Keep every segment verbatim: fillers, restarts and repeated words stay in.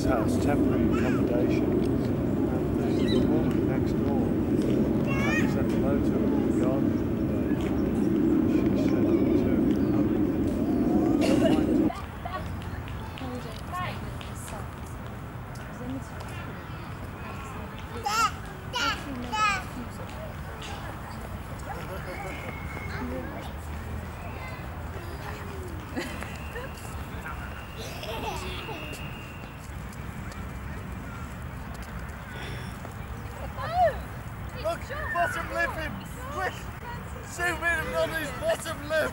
house, temporary accommodation, and the, the woman next door sent a photo of the garden today. She said to Look, bottom lip him! Quick! Zoom in on his bottom lip!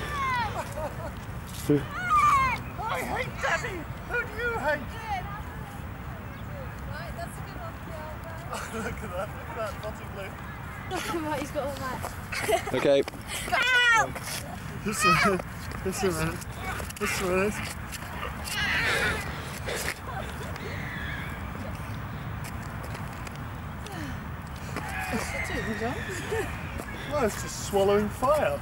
I hate Daddy! Who do you hate? Right, that's a good one. Look at that, look at that bottom lip. Right, he's got all that. Okay. Just a minute, just a minute, just a minute. Well, it's just swallowing fire.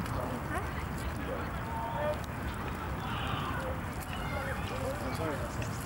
Sorry.